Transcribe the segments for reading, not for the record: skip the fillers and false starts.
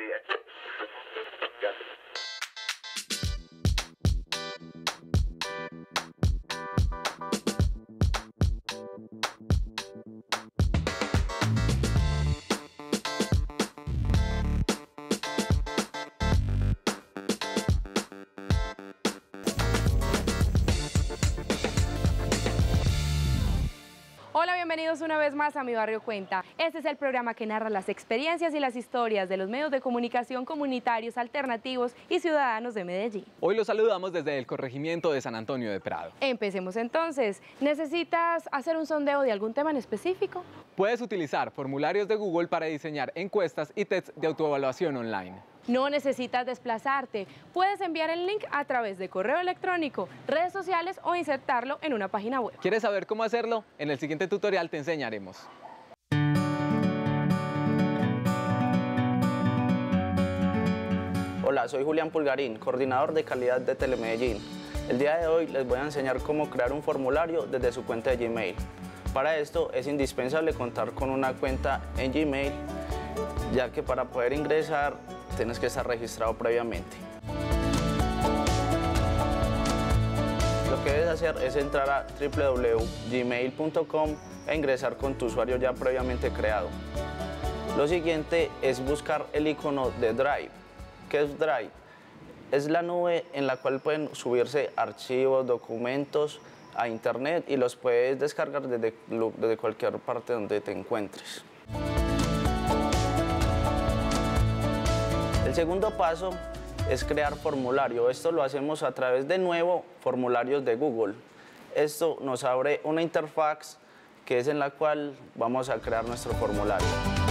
Hola, bienvenidos una vez más a Mi Barrio Cuenta. Este es el programa que narra las experiencias y las historias de los medios de comunicación comunitarios, alternativos y ciudadanos de Medellín. Hoy los saludamos desde el corregimiento de San Antonio de Prado. Empecemos entonces. ¿Necesitas hacer un sondeo de algún tema en específico? Puedes utilizar formularios de Google para diseñar encuestas y tests de autoevaluación online. No necesitas desplazarte. Puedes enviar el link a través de correo electrónico, redes sociales o insertarlo en una página web. ¿Quieres saber cómo hacerlo? En el siguiente tutorial te enseñaremos. Hola, soy Julián Pulgarín, coordinador de calidad de Telemedellín. El día de hoy les voy a enseñar cómo crear un formulario desde su cuenta de Gmail. Para esto es indispensable contar con una cuenta en Gmail, ya que para poder ingresar tienes que estar registrado previamente. Lo que debes hacer es entrar a www.gmail.com e ingresar con tu usuario ya previamente creado. Lo siguiente es buscar el icono de Drive. ¿Qué es Drive? Es la nube en la cual pueden subirse archivos, documentos a internet y los puedes descargar desde cualquier parte donde te encuentres. El segundo paso es crear formulario. Esto lo hacemos a través de nuevo formularios de Google. Esto nos abre una interfaz que es en la cual vamos a crear nuestro formulario.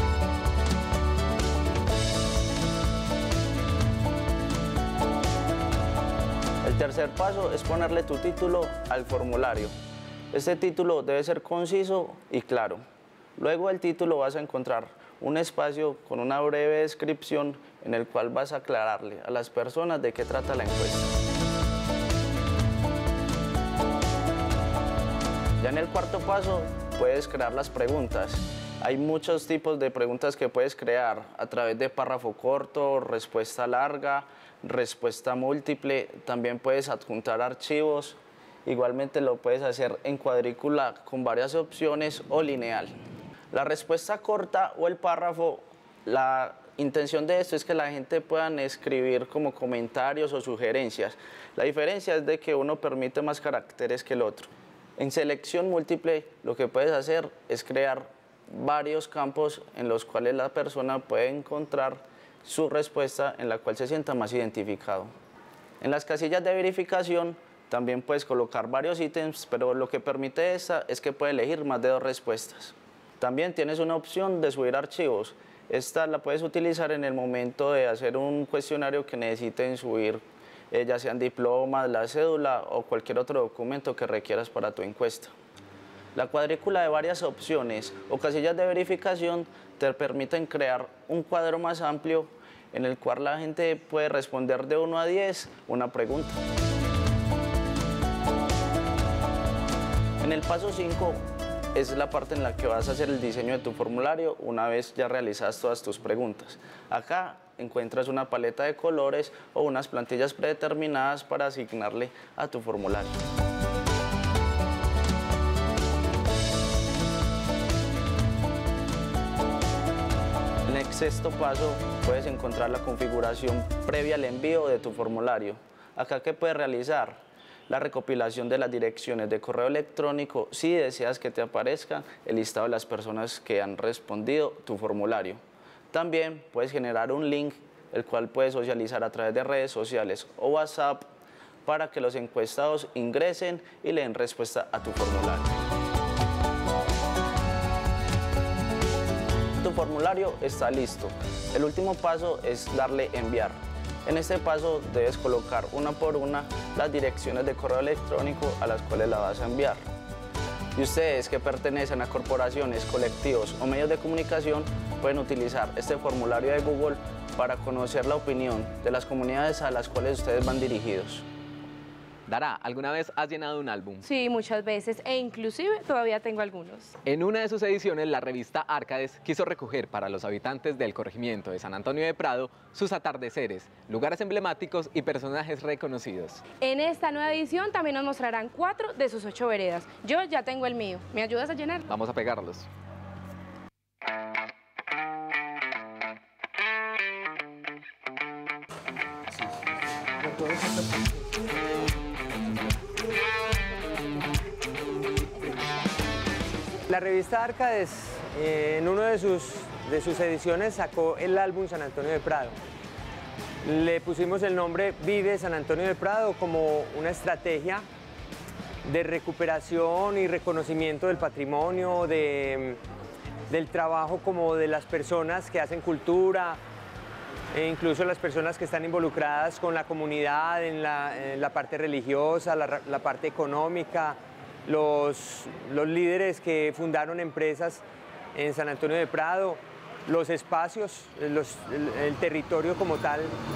El tercer paso es ponerle tu título al formulario. Este título debe ser conciso y claro. Luego del título vas a encontrar un espacio con una breve descripción en el cual vas a aclararle a las personas de qué trata la encuesta. Ya en el cuarto paso puedes crear las preguntas. Hay muchos tipos de preguntas que puedes crear a través de párrafo corto, respuesta larga, respuesta múltiple. También puedes adjuntar archivos. Igualmente lo puedes hacer en cuadrícula con varias opciones o lineal. La respuesta corta o el párrafo, la intención de esto es que la gente pueda escribir como comentarios o sugerencias. La diferencia es de que uno permite más caracteres que el otro. En selección múltiple lo que puedes hacer es crear varios campos en los cuales la persona puede encontrar su respuesta en la cual se sienta más identificado. En las casillas de verificación también puedes colocar varios ítems, pero lo que permite esta es que puede elegir más de 2 respuestas. También tienes una opción de subir archivos. Esta la puedes utilizar en el momento de hacer un cuestionario que necesiten subir, ya sean diplomas, la cédula o cualquier otro documento que requieras para tu encuesta. La cuadrícula de varias opciones o casillas de verificación te permiten crear un cuadro más amplio en el cual la gente puede responder de 1 a 10 una pregunta. En el paso 5 es la parte en la que vas a hacer el diseño de tu formulario una vez ya realizadas todas tus preguntas. Acá encuentras una paleta de colores o unas plantillas predeterminadas para asignarle a tu formulario. En el sexto paso puedes encontrar la configuración previa al envío de tu formulario. Acá, ¿qué puedes realizar? La recopilación de las direcciones de correo electrónico si deseas que te aparezca el listado de las personas que han respondido tu formulario. También puedes generar un link el cual puedes socializar a través de redes sociales o WhatsApp para que los encuestados ingresen y le den respuesta a tu formulario. Tu formulario está listo. El último paso es darle enviar. En este paso debes colocar una por una las direcciones de correo electrónico a las cuales la vas a enviar. Y ustedes que pertenecen a corporaciones, colectivos o medios de comunicación pueden utilizar este formulario de Google para conocer la opinión de las comunidades a las cuales ustedes van dirigidos. Dara, ¿alguna vez has llenado un álbum? Sí, muchas veces, e inclusive todavía tengo algunos. En una de sus ediciones, la revista Árcades quiso recoger para los habitantes del corregimiento de San Antonio de Prado sus atardeceres, lugares emblemáticos y personajes reconocidos. En esta nueva edición también nos mostrarán 4 de sus 8 veredas. Yo ya tengo el mío. ¿Me ayudas a llenar? Vamos a pegarlos. La revista Árcades, en una de sus ediciones, sacó el álbum San Antonio de Prado. Le pusimos el nombre Vive San Antonio de Prado como una estrategia de recuperación y reconocimiento del patrimonio, del trabajo como de las personas que hacen cultura, e incluso las personas que están involucradas con la comunidad en la parte religiosa, la parte económica, los líderes que fundaron empresas en San Antonio de Prado, los espacios, el territorio como tal.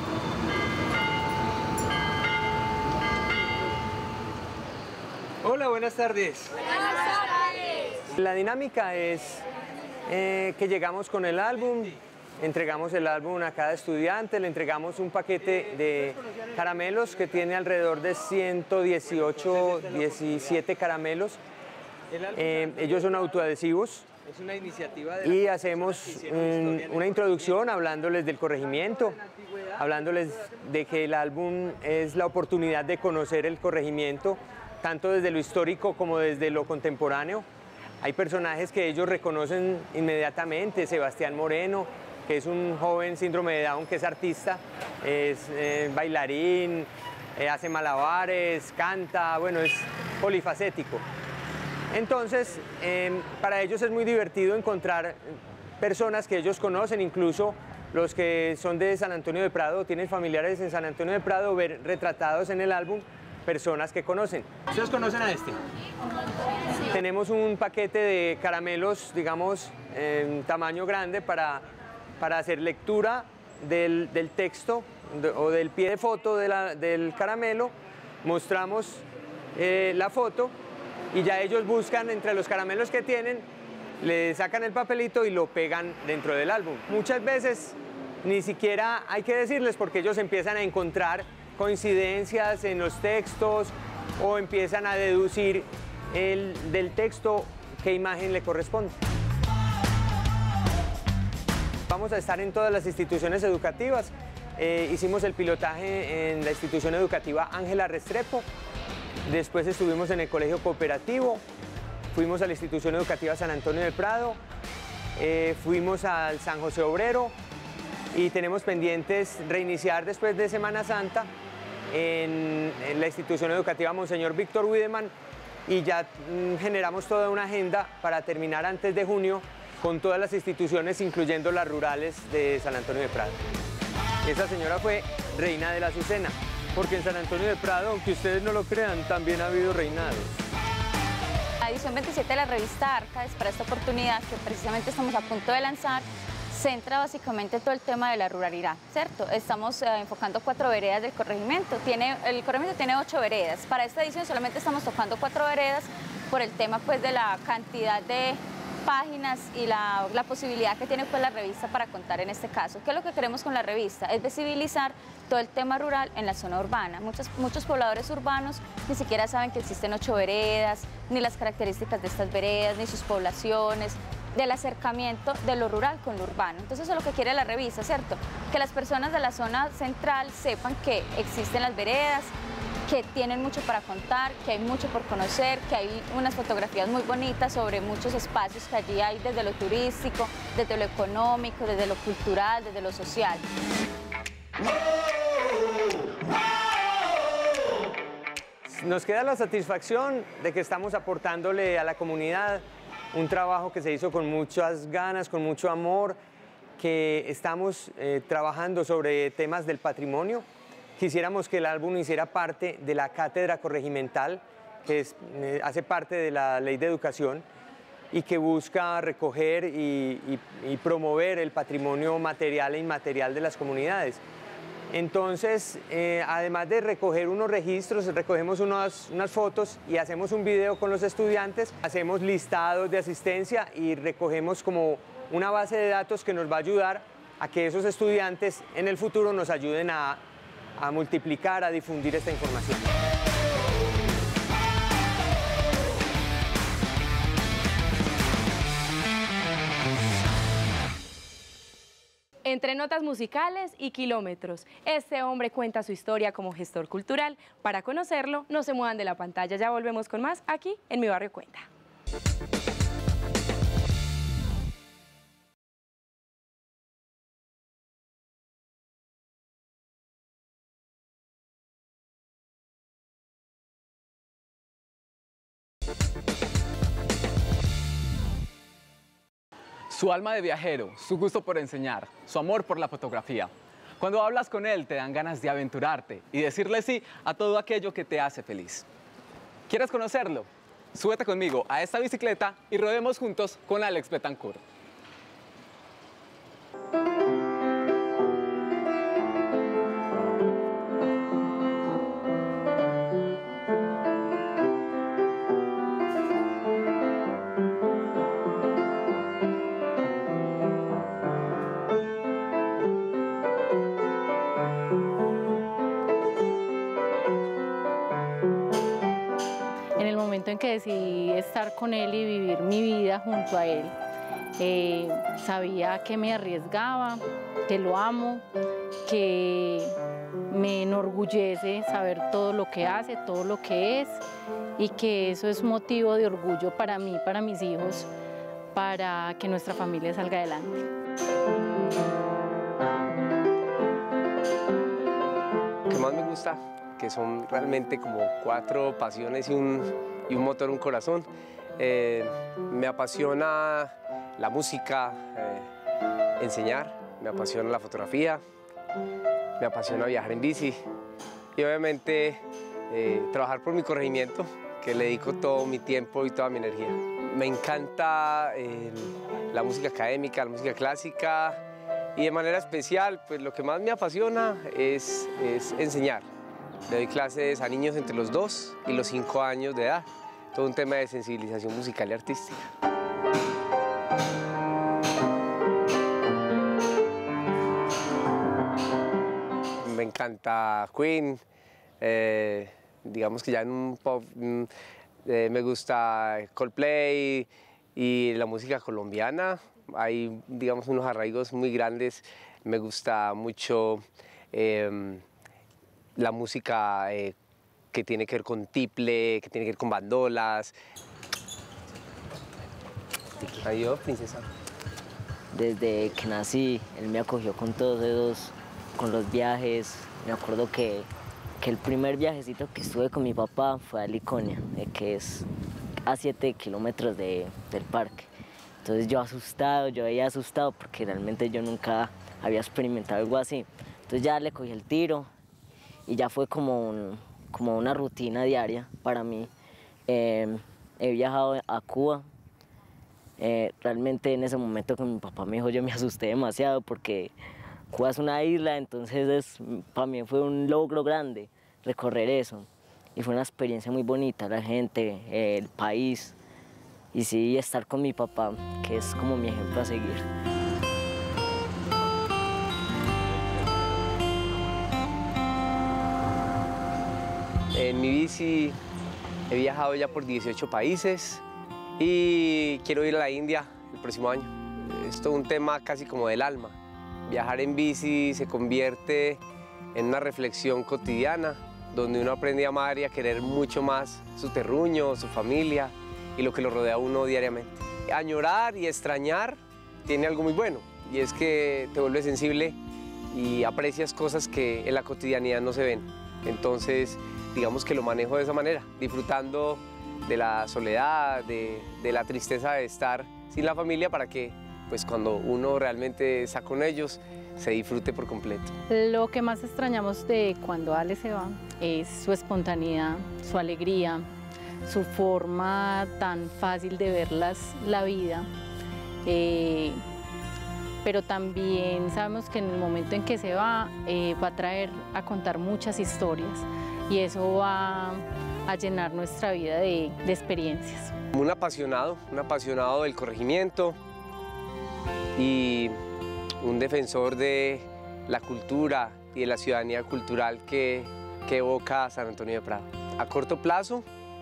Hola, buenas tardes. Buenas tardes. La dinámica es que llegamos con el álbum, entregamos el álbum a cada estudiante, le entregamos un paquete de caramelos que tiene alrededor de 118, 17 caramelos. Ellos son autoadhesivos. Es una iniciativa y hacemos una introducción hablándoles del corregimiento, hablándoles de que el álbum es la oportunidad de conocer el corregimiento, tanto desde lo histórico como desde lo contemporáneo. Hay personajes que ellos reconocen inmediatamente, Sebastián Moreno, que es un joven síndrome de Down, que es artista, es bailarín, hace malabares, canta, bueno, es polifacético. Entonces, para ellos es muy divertido encontrar personas que ellos conocen, incluso los que son de San Antonio de Prado, tienen familiares en San Antonio de Prado, ver retratados en el álbum personas que conocen. ¿Ustedes conocen a este? Sí. Tenemos un paquete de caramelos, digamos, en tamaño grande para hacer lectura del texto o del pie de foto del caramelo. Mostramos la foto y ya ellos buscan entre los caramelos que tienen, le sacan el papelito y lo pegan dentro del álbum. Muchas veces ni siquiera hay que decirles porque ellos empiezan a encontrar coincidencias en los textos o empiezan a deducir del texto qué imagen le corresponde. Vamos a estar en todas las instituciones educativas. Hicimos el pilotaje en la institución educativa Ángela Restrepo, después estuvimos en el colegio cooperativo, fuimos a la institución educativa San Antonio de Prado, fuimos al San José Obrero y tenemos pendientes reiniciar después de Semana Santa en la institución educativa Monseñor Víctor Wiedemann y ya generamos toda una agenda para terminar antes de junio con todas las instituciones, incluyendo las rurales de San Antonio de Prado. Esa señora fue reina de la Azucena, porque en San Antonio de Prado, aunque ustedes no lo crean, también ha habido reinados. La edición 27 de la revista Árcades, para esta oportunidad que precisamente estamos a punto de lanzar, centra básicamente todo el tema de la ruralidad, ¿cierto? Estamos enfocando 4 veredas del corregimiento. El corregimiento tiene 8 veredas. Para esta edición solamente estamos tocando 4 veredas por el tema pues, de la cantidad de páginas y la posibilidad que tiene pues, la revista para contar en este caso. ¿Qué es lo que queremos con la revista? Es visibilizar todo el tema rural en la zona urbana. Muchos pobladores urbanos ni siquiera saben que existen 8 veredas, ni las características de estas veredas, ni sus poblaciones, del acercamiento de lo rural con lo urbano. Entonces eso es lo que quiere la revista, ¿cierto? Que las personas de la zona central sepan que existen las veredas, que tienen mucho para contar, que hay mucho por conocer, que hay unas fotografías muy bonitas sobre muchos espacios que allí hay desde lo turístico, desde lo económico, desde lo cultural, desde lo social. Nos queda la satisfacción de que estamos aportándole a la comunidad un trabajo que se hizo con muchas ganas, con mucho amor, que estamos trabajando sobre temas del patrimonio. Quisiéramos que el álbum hiciera parte de la cátedra corregimental, que hace parte de la Ley de Educación y que busca recoger y promover el patrimonio material e inmaterial de las comunidades. Entonces, además de recoger unos registros, recogemos unas fotos y hacemos un video con los estudiantes, hacemos listados de asistencia y recogemos como una base de datos que nos va a ayudar a que esos estudiantes en el futuro nos ayuden a multiplicar, a difundir esta información. Entre notas musicales y kilómetros, este hombre cuenta su historia como gestor cultural. Para conocerlo, no se muevan de la pantalla, ya volvemos con más aquí en Mi Barrio Cuenta. Su alma de viajero, su gusto por enseñar, su amor por la fotografía. Cuando hablas con él te dan ganas de aventurarte y decirle sí a todo aquello que te hace feliz. ¿Quieres conocerlo? Súbete conmigo a esta bicicleta y rodemos juntos con Alex Betancourt. En que decidí estar con él y vivir mi vida junto a él, sabía que me arriesgaba, que lo amo, que me enorgullece saber todo lo que hace, todo lo que es, y que eso es motivo de orgullo para mí, para mis hijos, para que nuestra familia salga adelante. Lo que más me gusta, que son realmente como 4 pasiones y un motor, un corazón. Me apasiona la música, enseñar, me apasiona la fotografía, me apasiona viajar en bici y obviamente trabajar por mi corregimiento, que le dedico todo mi tiempo y toda mi energía. Me encanta la música académica, la música clásica y de manera especial, pues lo que más me apasiona es enseñar. Le doy clases a niños entre los 2 y los 5 años de edad. Todo un tema de sensibilización musical y artística. Me encanta Queen. Digamos que ya en un pop me gusta Coldplay y la música colombiana. Hay, digamos, unos arraigos muy grandes. Me gusta mucho la música que tiene que ver con tiple, que tiene que ver con bandolas. Adiós, princesa. Desde que nací, él me acogió con todos esos, con los viajes. Me acuerdo que el primer viajecito que estuve con mi papá fue a Liconia, que es a 7 kilómetros del parque. Entonces yo veía asustado porque realmente yo nunca había experimentado algo así. Entonces ya le cogí el tiro. Y ya fue como una rutina diaria para mí. He viajado a Cuba. Realmente en ese momento que mi papá me dijo, yo me asusté demasiado porque Cuba es una isla, entonces para mí fue un logro grande recorrer eso. Y fue una experiencia muy bonita, la gente, el país. Y sí, estar con mi papá, que es como mi ejemplo a seguir. En mi bici he viajado ya por 18 países y quiero ir a la India el próximo año. Es todo un tema casi como del alma. Viajar en bici se convierte en una reflexión cotidiana donde uno aprende a amar y a querer mucho más su terruño, su familia y lo que lo rodea a uno diariamente. Añorar y extrañar tiene algo muy bueno y es que te vuelves sensible y aprecias cosas que en la cotidianidad no se ven. Entonces, digamos que lo manejo de esa manera, disfrutando de la soledad, de la tristeza de estar sin la familia para que pues, cuando uno realmente está con ellos se disfrute por completo. Lo que más extrañamos de cuando Ale se va es su espontaneidad, su alegría, su forma tan fácil de ver la vida. pero también sabemos que en el momento en que se va a traer a contar muchas historias y eso va a llenar nuestra vida de experiencias. Un apasionado del corregimiento y un defensor de la cultura y de la ciudadanía cultural que evoca San Antonio de Prado. A corto plazo,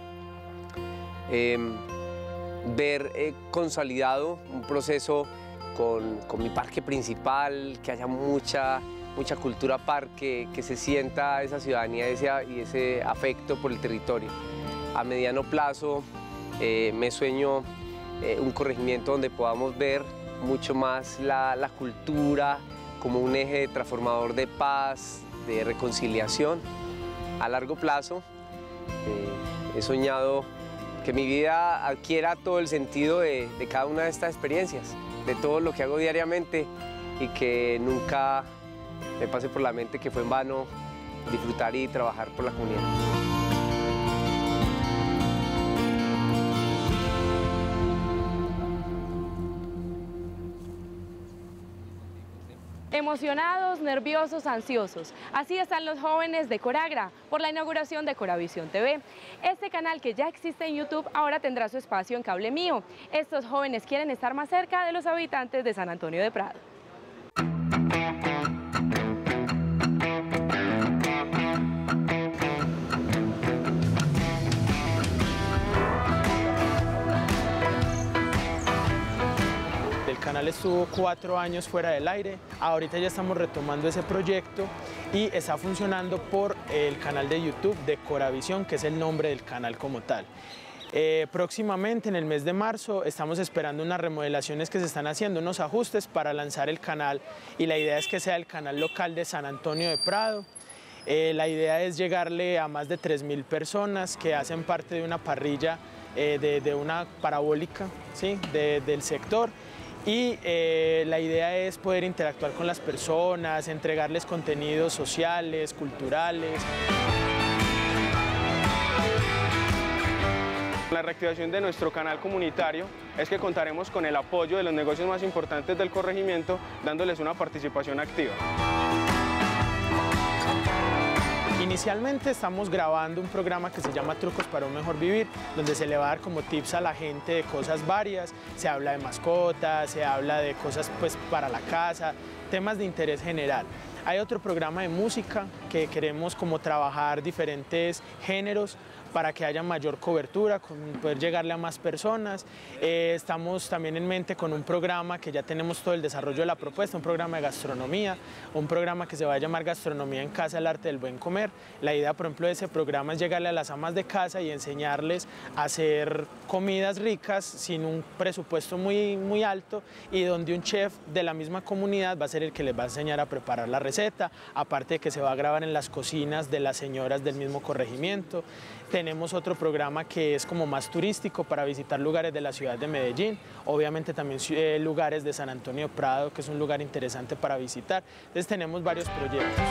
ver consolidado un proceso con mi parque principal, que haya mucha cultura parque, que se sienta esa ciudadanía y ese afecto por el territorio. A mediano plazo me sueño un corregimiento donde podamos ver mucho más la cultura como un eje transformador de paz, de reconciliación. A largo plazo he soñado que mi vida adquiera todo el sentido de cada una de estas experiencias, de todo lo que hago diariamente y que nunca me pase por la mente que fue en vano disfrutar y trabajar por la comunidad. Emocionados, nerviosos, ansiosos. Así están los jóvenes de Coragra por la inauguración de Coravisión TV. Este canal que ya existe en YouTube ahora tendrá su espacio en Cable Mío. Estos jóvenes quieren estar más cerca de los habitantes de San Antonio de Prado. El canal estuvo 4 años fuera del aire, ahorita ya estamos retomando ese proyecto y está funcionando por el canal de YouTube de Coravisión, que es el nombre del canal como tal. Próximamente, en el mes de marzo, estamos esperando unas remodelaciones que se están haciendo, unos ajustes para lanzar el canal y la idea es que sea el canal local de San Antonio de Prado. La idea es llegarle a más de 3.000 personas que hacen parte de una parrilla de una parabólica, ¿sí? del sector. Y la idea es poder interactuar con las personas, entregarles contenidos sociales, culturales. La reactivación de nuestro canal comunitario es que contaremos con el apoyo de los negocios más importantes del corregimiento, dándoles una participación activa. Inicialmente estamos grabando un programa que se llama Trucos para un Mejor Vivir, donde se le va a dar como tips a la gente de cosas varias, se habla de mascotas, se habla de cosas pues, para la casa, temas de interés general. Hay otro programa de música que queremos como trabajar diferentes géneros para que haya mayor cobertura, poder llegarle a más personas. Estamos también en mente con un programa que ya tenemos todo el desarrollo de la propuesta, un programa de gastronomía, un programa que se va a llamar Gastronomía en Casa, el arte del buen comer. La idea, por ejemplo, de ese programa es llegarle a las amas de casa y enseñarles a hacer comidas ricas sin un presupuesto muy alto y donde un chef de la misma comunidad va a ser el que les va a enseñar a preparar la receta, aparte de que se va a grabar en las cocinas de las señoras del mismo corregimiento. Tenemos otro programa que es como más turístico para visitar lugares de la ciudad de Medellín, obviamente también lugares de San Antonio de Prado, que es un lugar interesante para visitar. Entonces tenemos varios proyectos.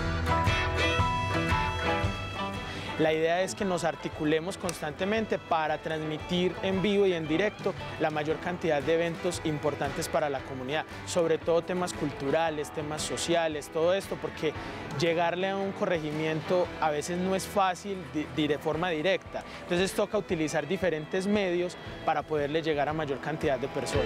La idea es que nos articulemos constantemente para transmitir en vivo y en directo la mayor cantidad de eventos importantes para la comunidad, sobre todo temas culturales, temas sociales, todo esto, porque llegarle a un corregimiento a veces no es fácil de forma directa. Entonces toca utilizar diferentes medios para poderle llegar a mayor cantidad de personas.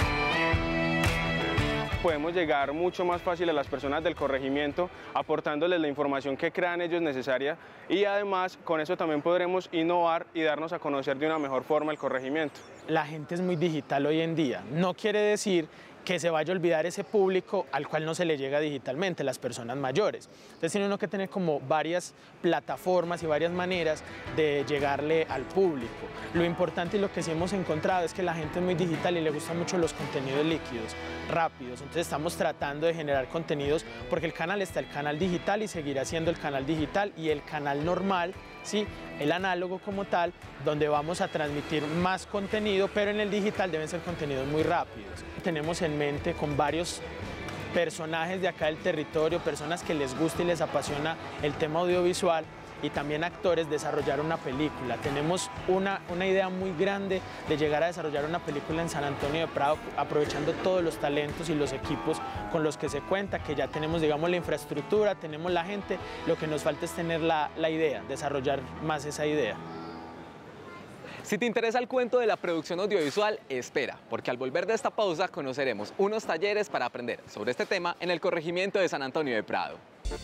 Podemos llegar mucho más fácil a las personas del corregimiento, aportándoles la información que crean ellos necesaria y además con eso también podremos innovar y darnos a conocer de una mejor forma el corregimiento. La gente es muy digital hoy en día, no quiere decir que se vaya a olvidar ese público al cual no se le llega digitalmente, las personas mayores. Entonces tiene uno que tener como varias plataformas y varias maneras de llegarle al público. Lo importante y lo que sí hemos encontrado es que la gente es muy digital y le gustan mucho los contenidos líquidos, rápidos. Entonces estamos tratando de generar contenidos porque el canal está el canal digital y seguirá siendo el canal digital y el canal normal, ¿sí? El análogo como tal, donde vamos a transmitir más contenido, pero en el digital deben ser contenidos muy rápidos. Tenemos en mente con varios personajes de acá del territorio, personas que les gusta y les apasiona el tema audiovisual, y también actores desarrollar una película. Tenemos una idea muy grande de llegar a desarrollar una película en San Antonio de Prado, aprovechando todos los talentos y los equipos con los que se cuenta, que ya tenemos, digamos, la infraestructura, tenemos la gente, lo que nos falta es tener la idea, desarrollar más esa idea. Si te interesa el cuento de la producción audiovisual, espera, porque al volver de esta pausa conoceremos unos talleres para aprender sobre este tema en el corregimiento de San Antonio de Prado.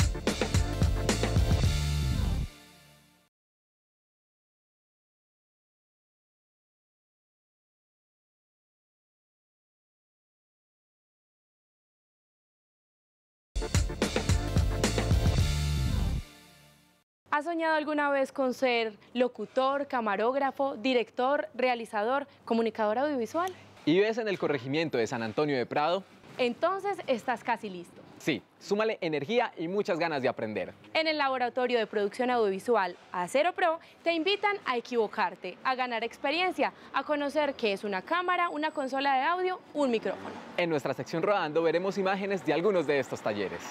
¿Has soñado alguna vez con ser locutor, camarógrafo, director, realizador, comunicador audiovisual? ¿Y ves en el corregimiento de San Antonio de Prado? Entonces estás casi listo. Sí, súmale energía y muchas ganas de aprender. En el Laboratorio de Producción Audiovisual Acero Pro te invitan a equivocarte, a ganar experiencia, a conocer qué es una cámara, una consola de audio, un micrófono. En nuestra sección Rodando veremos imágenes de algunos de estos talleres.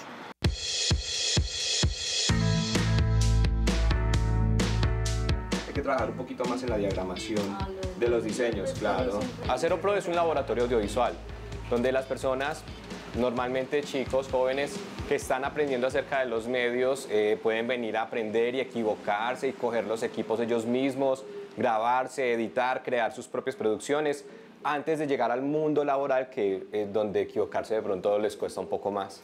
Hay que trabajar un poquito más en la diagramación de los diseños, claro. Acero Pro es un laboratorio audiovisual donde las personas, normalmente chicos, jóvenes que están aprendiendo acerca de los medios, pueden venir a aprender y equivocarse y coger los equipos ellos mismos, grabarse, editar, crear sus propias producciones antes de llegar al mundo laboral, que es donde equivocarse de pronto les cuesta un poco más.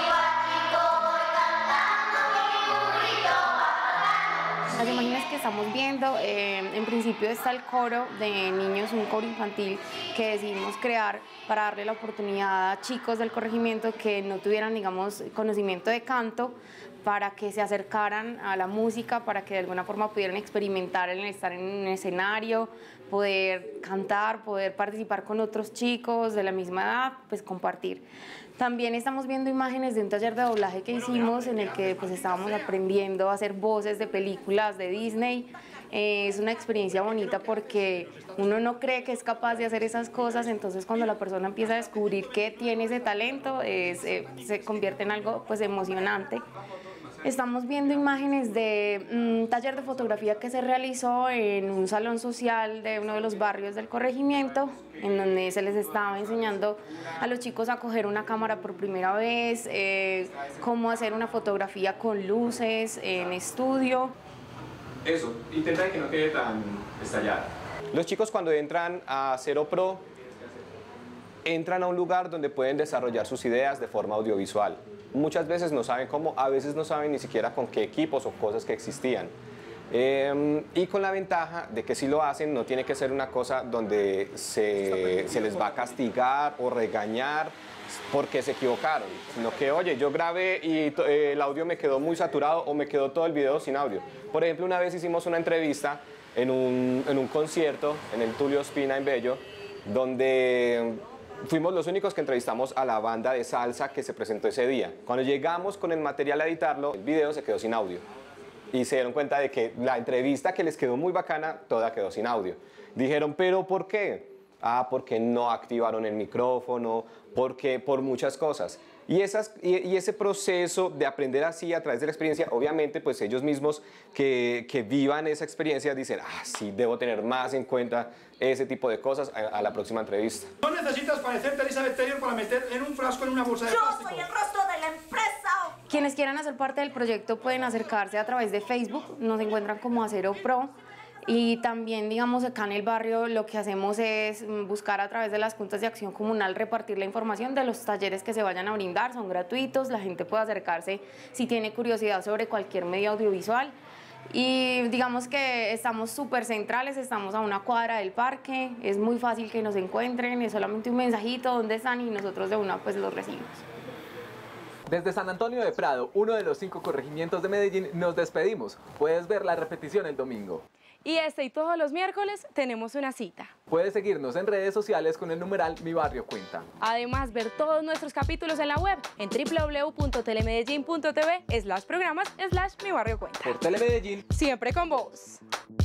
Las imágenes que estamos viendo, en principio está el coro de niños, un coro infantil que decidimos crear para darle la oportunidad a chicos del corregimiento que no tuvieran, digamos, conocimiento de canto, para que se acercaran a la música, para que de alguna forma pudieran experimentar el estar en un escenario, poder cantar, poder participar con otros chicos de la misma edad, pues compartir. También estamos viendo imágenes de un taller de doblaje que hicimos en el que pues estábamos aprendiendo a hacer voces de películas de Disney. Es una experiencia bonita porque uno no cree que es capaz de hacer esas cosas, entonces cuando la persona empieza a descubrir que tiene ese talento, se convierte en algo pues emocionante. Estamos viendo imágenes de un taller de fotografía que se realizó en un salón social de uno de los barrios del corregimiento, en donde se les estaba enseñando a los chicos a coger una cámara por primera vez, cómo hacer una fotografía con luces en estudio. Eso, intenta que no quede tan estallada. Los chicos cuando entran a Acero Pro, entran a un lugar donde pueden desarrollar sus ideas de forma audiovisual. Muchas veces no saben cómo, a veces no saben ni siquiera con qué equipos o cosas que existían. Y con la ventaja de que si lo hacen no tiene que ser una cosa donde se les va a castigar o regañar porque se equivocaron, sino que, oye, yo grabé y el audio me quedó muy saturado o me quedó todo el video sin audio. Por ejemplo, una vez hicimos una entrevista en un concierto en el Tulio Ospina en Bello, donde fuimos los únicos que entrevistamos a la banda de salsa que se presentó ese día. Cuando llegamos con el material a editarlo, el video se quedó sin audio. Y se dieron cuenta de que la entrevista, que les quedó muy bacana, toda quedó sin audio. Dijeron, ¿pero por qué? Ah, porque no activaron el micrófono, porque por muchas cosas. Y ese proceso de aprender así a través de la experiencia, obviamente, pues ellos mismos que vivan esa experiencia dicen, ah, sí, debo tener más en cuenta ese tipo de cosas a la próxima entrevista. No necesitas parecerte a Elizabeth Taylor para meter en un frasco en una bolsa de plástico. Yo soy el rostro de la empresa. Quienes quieran hacer parte del proyecto pueden acercarse a través de Facebook, nos encuentran como Acero Pro. Y también, digamos, acá en el barrio lo que hacemos es buscar a través de las juntas de acción comunal repartir la información de los talleres que se vayan a brindar, son gratuitos, la gente puede acercarse si tiene curiosidad sobre cualquier medio audiovisual. Y digamos que estamos súper centrales, estamos a una cuadra del parque, es muy fácil que nos encuentren, es solamente un mensajito, ¿dónde están? Y nosotros de una pues los recibimos. Desde San Antonio de Prado, uno de los 5 corregimientos de Medellín, nos despedimos. Puedes ver la repetición el domingo. Y y todos los miércoles tenemos una cita. Puedes seguirnos en redes sociales con el numeral Mi Barrio Cuenta. Además, ver todos nuestros capítulos en la web en www.telemedellin.tv/programas/Mi Barrio Cuenta. Por Telemedellín, siempre con vos.